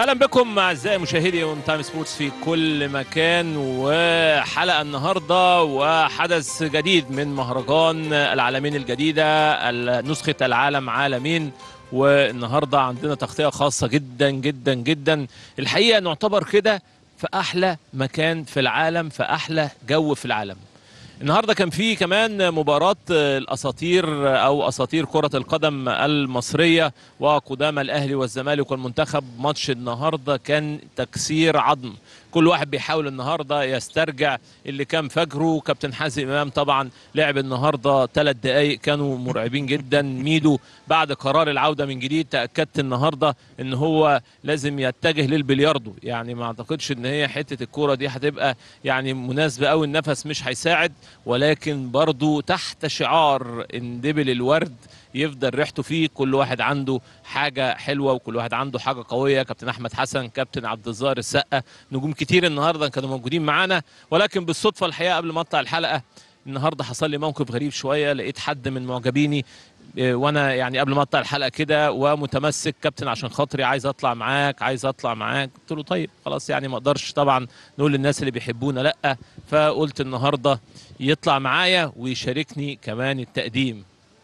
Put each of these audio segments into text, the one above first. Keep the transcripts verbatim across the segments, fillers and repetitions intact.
اهلا بكم اعزائي مشاهدي اون تايم سبورتس في كل مكان، وحلقه النهارده وحدث جديد من مهرجان العالمين الجديده، نسخه العالم عالمين. والنهارده عندنا تغطيه خاصه جدا جدا جدا، الحقيقه نعتبر كده في احلى مكان في العالم، في احلى جو في العالم. النهارده كان في كمان مباراة الاساطير او اساطير كرة القدم المصرية وقدامى الاهلي والزمالك والمنتخب. ماتش النهارده كان تكسير عظم، كل واحد بيحاول النهارده يسترجع اللي كان فاكره. كابتن حازم امام طبعا لعب النهارده ثلاث دقائق كانوا مرعبين جدا. ميدو بعد قرار العودة من جديد تأكدت النهارده ان هو لازم يتجه للبلياردو، يعني ما اعتقدش ان هي حتة الكورة دي هتبقى يعني مناسبة قوي، النفس مش هيساعد، ولكن برضو تحت شعار ان دبل الورد يفضل ريحته فيه. كل واحد عنده حاجة حلوة وكل واحد عنده حاجة قوية. كابتن أحمد حسن، كابتن عبد الظاهر السقا، نجوم كتير النهاردة كانوا موجودين معانا. ولكن بالصدفة الحقيقة قبل ما أطلع الحلقة النهاردة حصل لي موقف غريب شوية، لقيت حد من معجبيني وانا يعني قبل ما اطلع الحلقه كده ومتمسك، كابتن عشان خاطري عايز اطلع معاك عايز اطلع معاك. قلت له طيب خلاص، يعني ما اقدرش طبعا نقول للناس اللي بيحبونا لا، فقلت النهارده يطلع معايا ويشاركني كمان التقديم.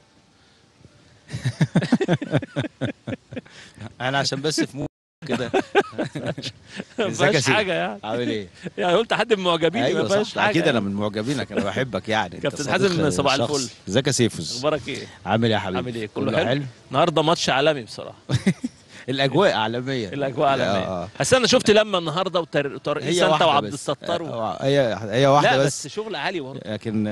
انا عشان بس في مو كده ما فيهاش حاجه يعني. عامل ايه؟ يعني قلت حد من معجبيني. أيوة ما فيهاش حاجه. اكيد انا من معجبينك، انا بحبك يعني. كابتن حازم صباح الفل. ازيك يا سيفوز؟ اخبارك ايه؟ عامل ايه يا حبيبي؟ عامل ايه؟ كله حلو. حلو. النهارده ماتش عالمي بصراحه. الاجواء عالميه. الاجواء عالميه. بس انا شفت لما النهارده وترقيص انت وعبد الستار و... هي هي واحده لا بس. بس شغل عالي برضه. لكن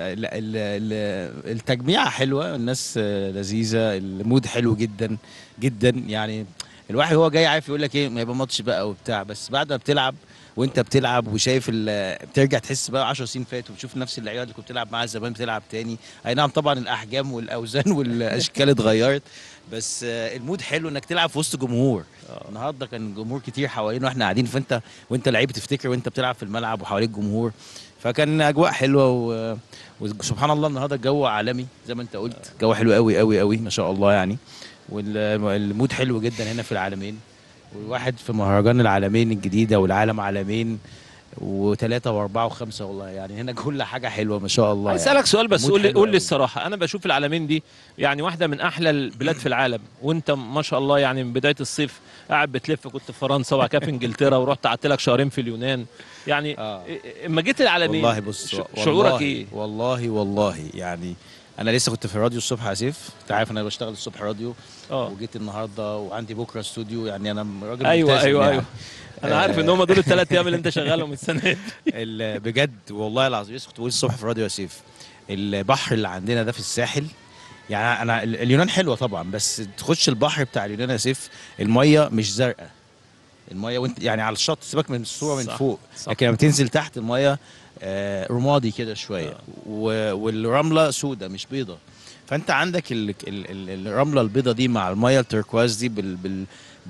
التجميعه حلوه، الناس لذيذه، المود حلو جدا جدا. يعني الواحد هو جاي عارف يقول لك ايه، ما يبقى ماتش بقى وبتاع، بس بعد ما بتلعب وانت بتلعب وشايف بترجع تحس بقى عشر سنين فاتوا، وبتشوف نفس اللعيبه اللي كنت بتلعب معاها زمان بتلعب تاني. اي نعم طبعا الاحجام والاوزان والاشكال اتغيرت، بس المود حلو انك تلعب في وسط جمهور. النهارده كان جمهور كتير حوالينا واحنا قاعدين، فانت وانت لعيب بتفتكر وانت بتلعب في الملعب وحواليك جمهور، فكان اجواء حلوه و... وسبحان الله النهارده الجو عالمي زي ما انت قلت، جو حلو قوي قوي قوي ما شاء الله يعني. والمود حلو جدا هنا في العالمين، والواحد في مهرجان العالمين الجديده والعالم عالمين وثلاثة وأربعة وخمسة، والله يعني هنا كل حاجة حلوة ما شاء الله. هسألك يعني سؤال بس، قول لي قول لي الصراحة، أنا بشوف العالمين دي يعني واحدة من أحلى البلاد في العالم، وأنت ما شاء الله يعني من بداية الصيف قاعد بتلف، كنت في فرنسا وبعد كده في إنجلترا ورحت قعدت لك شهرين في اليونان، يعني آه. اما جيت العالمين والله بص شعورك إيه؟ والله والله يعني أنا لسه كنت في الراديو الصبح يا سيف، أنت عارف أنا بشتغل الصبح راديو، أوه. وجيت النهارده وعندي بكرة استوديو، يعني أنا راجل أيوه ملتزم أيوه يعني. أيوه انا عارف ان هم دول الثلاث ايام اللي انت شغالهم السنه دي. بجد والله العظيم لسه كنت بقول الصبح في الراديو يا سيف، البحر اللي عندنا ده في الساحل، يعني انا اليونان حلوه طبعا، بس تخش البحر بتاع اليونان يا سيف الميه مش زرقاء، الميه وانت يعني على الشط سيبك من الصوره من فوق، لكن لما تنزل تحت الميه آه رمادي كده شويه، والرمله سودة مش بيضه، فانت عندك ال ال الرمله البيضه دي مع الميه التركواز دي بال بال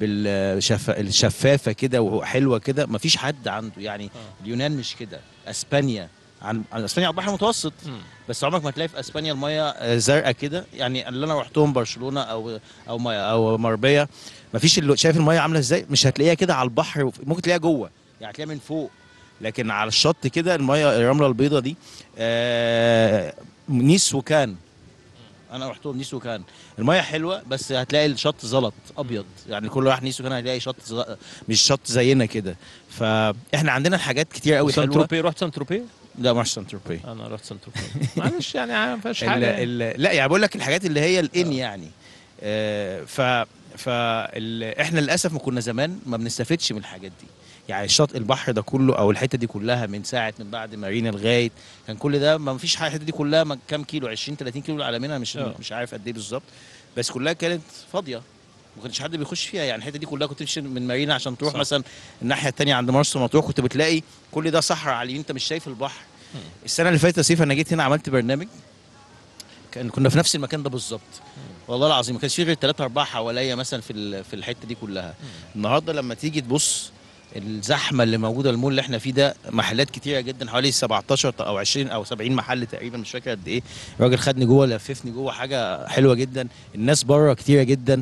بالشفافه كده وحلوه كده، مفيش حد عنده يعني. آه. اليونان مش كده، اسبانيا عن, عن اسبانيا على البحر المتوسط، م. بس عمرك ما تلاقي في اسبانيا الميه زرقاء كده، يعني اللي انا رحتهم برشلونه او او او مربيه، مفيش اللي شايف الميه عامله ازاي، مش هتلاقيها كده على البحر، ممكن تلاقيها جوه يعني تلاقيها من فوق، لكن على الشط كده الميه الرمله البيضه دي آه نيس وكان، انا رحتهم نيس وكان الميه حلوه، بس هتلاقي الشط زلط ابيض، يعني كل واحد نيس وكان هتلاقي شط زلط مش شط زينا كده، فاحنا عندنا حاجات كتير قوي حلوه. سانتروبي، رحت سانتروبي؟ لا ما رحتش سانتروبي. انا رحت سانتروبي. معلش يعني ما فيهاش حاجه يعني. لا يعني بقول لك الحاجات اللي هي الان يعني آه ف ف احنا للاسف ما كنا زمان ما بنستفدش من الحاجات دي، يعني الشط البحر ده كله او الحته دي كلها من ساعه من بعد مارينا لغايه كان كل ده ما فيش حاجه، الحته دي كلها كام كيلو، عشرين ثلاثين كيلو العالمين، انا مش أوه. مش عارف قد ايه بالظبط، بس كلها كانت فاضيه ما كانش حد بيخش فيها، يعني الحته دي كلها كنت تمشي من مارينا عشان تروح صح. مثلا الناحيه الثانيه عند مرسى مطروح كنت بتلاقي كل ده صحراء على اليمين، انت مش شايف البحر. م. السنه اللي فاتت يا سيف انا جيت هنا عملت برنامج، كان كنا في نفس المكان ده بالظبط، والله العظيم ما كانش فيه غير ثلاثه اربعه حواليا مثلا في في الحته دي كلها. م. النهارده لما تيجي تبص الزحمه اللي موجوده، المول اللي احنا فيه ده محلات كتيره جدا، حوالي سبعتاشر او عشرين او سبعين محل تقريبا، مش فاكر قد ايه، الراجل خدني جوه لففني جوه، حاجه حلوه جدا، الناس بره كتيره جدا،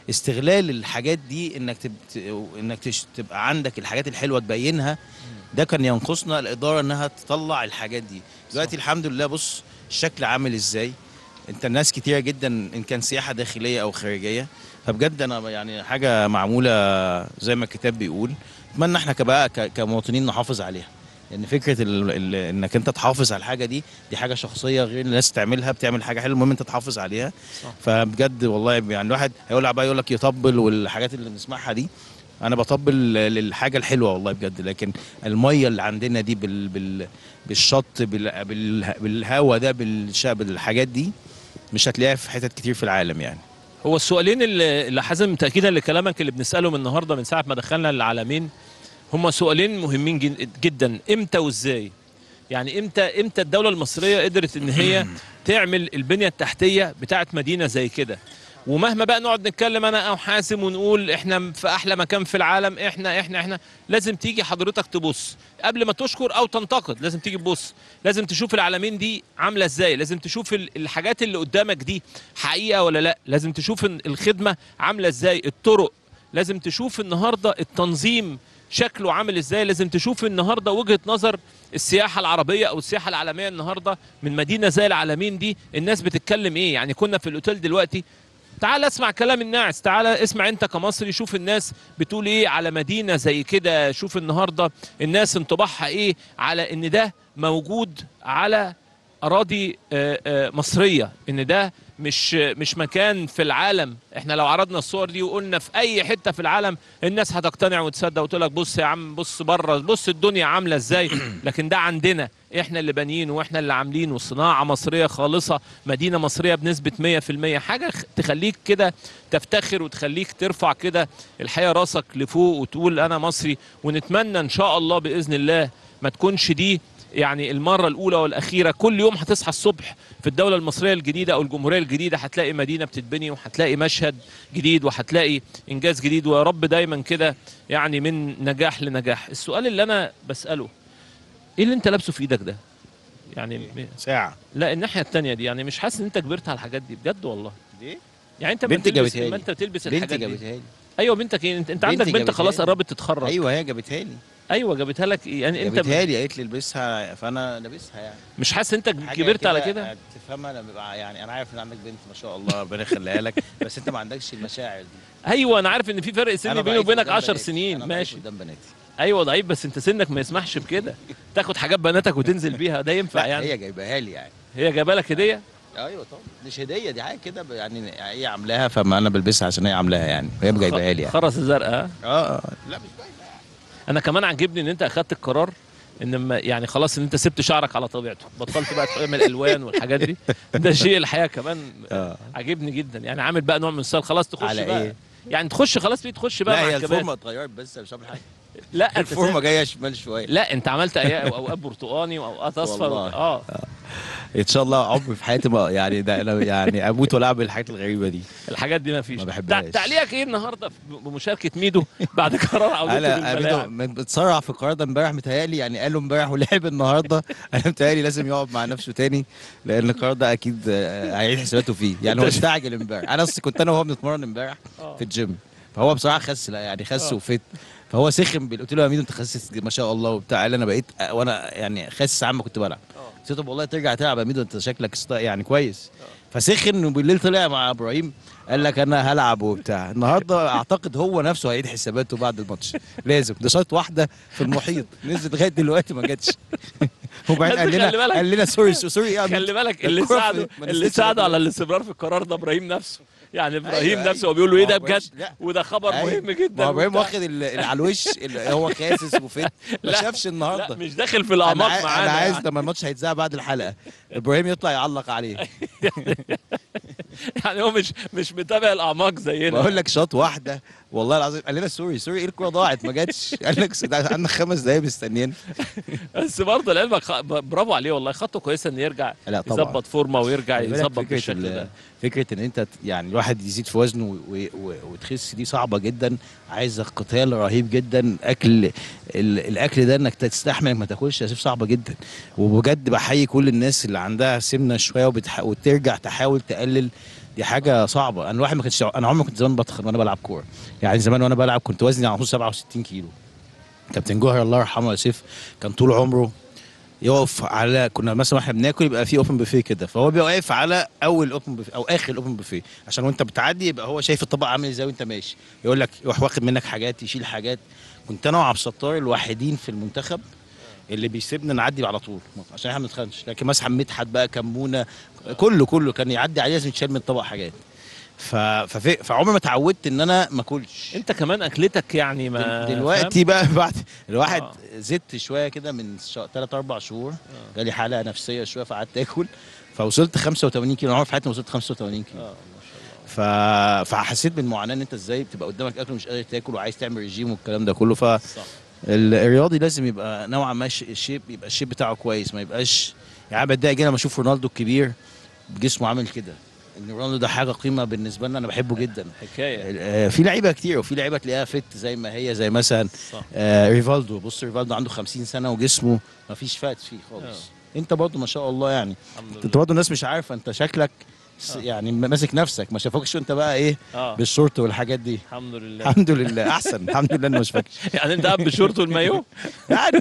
استغلال الحاجات دي انك تب... انك تش... تبقى عندك الحاجات الحلوه تبينها. ده كان ينقصنا الاداره انها تطلع الحاجات دي. دلوقتي الحمد لله بص الشكل عامل ازاي. انت الناس كتيره جدا ان كان سياحه داخليه او خارجيه، فبجد انا يعني حاجه معموله زي ما الكتاب بيقول. اتمنى احنا كبقى ك... كمواطنين نحافظ عليها، لان فكره ال... ال... انك انت تحافظ على الحاجه دي دي حاجه شخصيه، غير الناس تعملها بتعمل حاجه حلوه، المهم انت تحافظ عليها. صح. فبجد والله يعني الواحد هيقول بقى يقول لك يطبل والحاجات اللي بنسمعها دي، انا بطبل للحاجه الحلوه والله بجد. لكن الميه اللي عندنا دي بال... بال... بالشط بال... بال... بالهواء ده بالش... بالحاجات دي مش هتلاقيها في حتت كتير في العالم يعني. هو السؤالين اللي, اللي حازم تاكيدا لكلامك اللي بنسالهم النهارده من ساعه ما دخلنا العالمين هم سؤالين مهمين جدا. امتى وازاي؟ يعني امتى امتى الدوله المصريه قدرت ان هي تعمل البنيه التحتيه بتاعه مدينه زي كده؟ ومهما بقى نقعد نتكلم انا او حاسم ونقول احنا في احلى مكان في العالم، احنا احنا احنا لازم تيجي حضرتك تبص قبل ما تشكر او تنتقد. لازم تيجي تبص، لازم تشوف العالمين دي عامله ازاي، لازم تشوف الحاجات اللي قدامك دي حقيقه ولا لا، لازم تشوف الخدمه عامله ازاي، الطرق، لازم تشوف النهارده التنظيم شكله عامل ازاي، لازم تشوف النهارده وجهه نظر السياحه العربيه او السياحه العالميه النهارده من مدينه زي العالمين دي الناس بتتكلم ايه. يعني كنا في الاوتيل دلوقتي، تعال اسمع كلام الناس، تعال اسمع انت كمصري، شوف الناس بتقول ايه على مدينه زي كده، شوف النهارده الناس انطباعها ايه على ان ده موجود على اراضي مصريه، ان ده مش مش مكان في العالم. احنا لو عرضنا الصور دي وقلنا في اي حته في العالم الناس هتقتنع وتصدق وتقول لك بص يا عم، بص بره، بص الدنيا عامله ازاي. لكن ده عندنا احنا اللي بانيين واحنا اللي عاملين، وصناعه مصريه خالصه، مدينه مصريه بنسبه مية في المية، حاجه تخليك كده تفتخر وتخليك ترفع كده الحقيقه راسك لفوق وتقول انا مصري. ونتمنى ان شاء الله باذن الله ما تكونش دي يعني المرة الأولى والأخيرة. كل يوم هتصحى الصبح في الدولة المصرية الجديدة أو الجمهورية الجديدة هتلاقي مدينة بتتبني، وهتلاقي مشهد جديد، وهتلاقي إنجاز جديد، ويا رب دايما كده يعني من نجاح لنجاح. السؤال اللي أنا بسأله، إيه اللي أنت لابسه في إيدك ده؟ يعني ساعة. لا الناحية التانية دي، يعني مش حاسس إن أنت كبرت على الحاجات دي بجد والله؟ ليه؟ يعني أنت بنتي جابتها لي. ما أنت بتلبس الحاجات دي. بنتي جابتها لي. أيوه بنتك إيه؟ أنت, انت عندك بنت خلاص قربت تتخرج. أيوه هي جابتها لي. ايوه جابتها لك يعني انت جابتها لي قالت لي البسها فانا لابسها. يعني مش حاسس انت كبرت على كده؟ تفهمها لما بيبقى يعني انا عارف ان عندك بنت ما شاء الله ربنا يخليها لك، بس انت ما عندكش المشاعر دي. ايوه انا عارف ان في فرق سن بيني وبينك عشر سنين. أنا ماشي قدام بناتي. ايوه ضعيف، بس انت سنك ما يسمحش بكده تاخد حاجات بناتك وتنزل بيها، ده ينفع يعني؟ هي جايباها لي يعني. هي جايبه لك هديه؟ ايوه طبعا مش هديه، دي حاجه كده يعني هي عاملاها، فما انا بلبسها عشان هي عاملاها يعني، وهي جايباها لي يعني. خرز الزرقاء. اه لا مش باينه. انا كمان عجبني ان انت اخدت القرار ان يعني خلاص ان انت سبت شعرك على طبيعته، بطلت بقى تعمل الالوان والحاجات دي. ده شيء الحقيقه كمان آه. عجبني جدا، يعني عامل بقى نوع من الستايل. خلاص تخش على بقى إيه؟ يعني تخش خلاص بقى تخش بقى لا مع هي الكبات. الفورمه اتغيرت بس مش عامل حاجه. لا الفورمه جايه شمال شويه. لا انت عملت اوقات برتقاني واوقات اصفر. اه, آه. ان شاء الله عمري في حياتي ما يعني ده انا يعني اموت ولا اعمل الحاجات الغريبه دي. الحاجات دي ما فيش. ما بحبهاش. تعليقك ايه النهارده بمشاركه ميدو بعد قرار عودته للملاعب؟ انا بتسرع في القرار ده امبارح متهيألي، يعني قالوا امبارح ولعب النهارده. انا متهيألي لازم يقعد مع نفسه تاني، لان القرار ده اكيد هيعيد حساباته فيه. يعني هو استعجل امبارح. انا اصلا كنت انا وهو بنتمرن امبارح في الجيم، فهو بصراحه خس، لا يعني خس وفت، فهو سخن. قلت له يا ميدو انت خسست ما شاء الله وبتاع، قال انا بقيت وانا يعني خاسس عم كنت بلعب. قلت له طب والله ترجع تلعب يا ميدو انت شكلك يعني كويس. فسخن، وبالليل طلع مع ابراهيم قال لك انا هلعب وبتاع. النهارده اعتقد هو نفسه هيعيد حساباته بعد الماتش، لازم. ده شوط واحده في المحيط نزلت لغايه دلوقتي ما جاتش. وبعدين قال لنا قال لنا سوري سوري. خلي بالك اللي ساعده اللي ساعده على الاستمرار في القرار ده ابراهيم نفسه. يعني ابراهيم أيوة نفسه هو بيقول له ايه ده بجد، وده خبر أيوة مهم جدا. ما ابراهيم واخد اللي على الوش اللي هو خاسس وفت، ما شافش النهارده. لا مش داخل في الاعماق معانا. معانا انا عايز لما الماتش هيتذاع بعد الحلقه ابراهيم يطلع يعلق عليه. يعني هو مش مش متابع الاعماق زينا. بقول لك شوط واحده والله العظيم قال لنا سوري سوري ايه الكوره ضاعت ما جاتش. قال لك عندنا خمس دقايق مستنيين. بس برضه لعلمك خ... برافو عليه والله، خطوه كويسه ان يرجع يظبط فورمه ويرجع يظبط بالشكل ده. فكره ان انت يعني الواحد يزيد في وزنه وتخس دي صعبه جدا، عايزه قتال رهيب جدا. اكل الاكل ده انك تستحمل ما تاكلش صعبه جدا. وبجد بحيي كل الناس اللي عندها سمنه شويه وبتح... وترجع تحاول تقلل، دي حاجه صعبه. انا الواحد ما كنتش، انا عمري ما كنت زمان بتخن وانا بلعب كوره. يعني زمان وانا بلعب كنت وزني على طول سبعة وستين كيلو. كابتن جوهر الله يرحمه يا سيف كان طول عمره يقف على، كنا مثلا واحنا بناكل يبقى في اوبن بوفيه كده، فهو بيبقى واقف على اول اوبن بوفيه او اخر اوبن بوفيه عشان وانت بتعدي يبقى هو شايف الطبق عامل ازاي وانت ماشي، يقول لك يروح واخد منك حاجات، يشيل حاجات. كنت انا وعبد الستار الوحيدين في المنتخب اللي بيسيبنا نعدي على طول عشان احنا ما نتخنش، لكن مثلا مدحت بقى كمونه كله كله كان يعدي عليه لازم يتشال من الطبق حاجات. ف ففي... فعمري ما اتعودت ان انا ما اكلش. انت كمان اكلتك يعني ما دلوقتي بقى بعد الواحد آه. زدت شويه كده من ثلاث اربع شهور، آه. جالي حاله نفسيه شويه فقعدت اكل، فوصلت خمسة وثمانين كيلو. انا عمري في حياتي ما وصلت خمسة وثمانين كيلو. اه ما شاء الله. ف... فحسيت بالمعاناه ان انت ازاي بتبقى قدامك اكل مش قادر تاكل وعايز تعمل ريجيم والكلام ده كله. ف صح. الرياضي لازم يبقى نوعا ما الشيب، يبقى الشيب بتاعه كويس، ما يبقاش يعني. انا بتضايق جدا لما اشوف رونالدو الكبير بجسمه عامل كده، ان رونالدو ده حاجه قيمه بالنسبه لنا، انا بحبه جدا. حكايه. في لعيبه كتير وفي لعيبه تلاقيها فت زي ما هي، زي مثلا آه ريفالدو. بص ريفالدو عنده خمسين سنه وجسمه ما فيش فات فيه خالص. أوه. انت برضه ما شاء الله يعني، انت برضه الناس مش عارفه انت شكلك أوه. يعني ماسك نفسك، ما شافوكش وانت بقى ايه أوه. بالشورت والحاجات دي. الحمد لله الحمد لله احسن. الحمد لله انه مش فاكر. يعني انت قاعد بالشورت والمايو يعني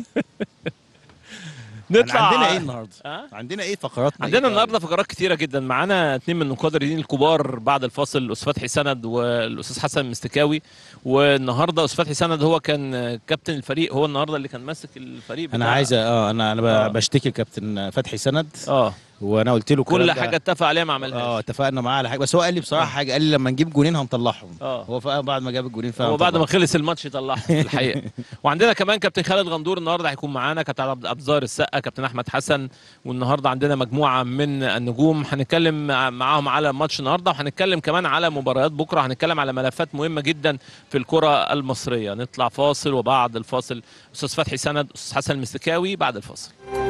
نطلع. عندنا ايه النهارده؟ أه؟ عندنا ايه فقرات؟ عندنا النهارده فقرات كتيره جدا. معانا اثنين من نقاد الرياضيين الكبار بعد الفاصل، الاستاذ فتحي سند والاستاذ حسن المستكاوي. والنهارده الاستاذ فتحي سند هو كان كابتن الفريق، هو النهارده اللي كان ماسك الفريق بتاع. انا عايز اه انا انا آه. بشتكي كابتن فتحي سند. اه وانا قلت له كل حاجه اتفق عليها ما عملهاش. اه اتفقنا معاه على حاجه، بس هو قال لي بصراحه آه. حاجه، قال لي لما نجيب جونين هنطلعهم. اه هو فعلا بعد ما جاب الجونين فعلا هو بعد ما خلص الماتش طلعهم في الحقيقه. وعندنا كمان كابتن خالد غندور النهارده هيكون معانا، كابتن عبد الظاهر السقا، كابتن احمد حسن. والنهارده عندنا مجموعه من النجوم هنتكلم معاهم على ماتش النهارده، وهنتكلم كمان على مباريات بكره، هنتكلم على ملفات مهمه جدا في الكره المصريه. نطلع فاصل وبعد الفاصل استاذ فتحي سند، استاذ حسن المستكاوي بعد الفاصل.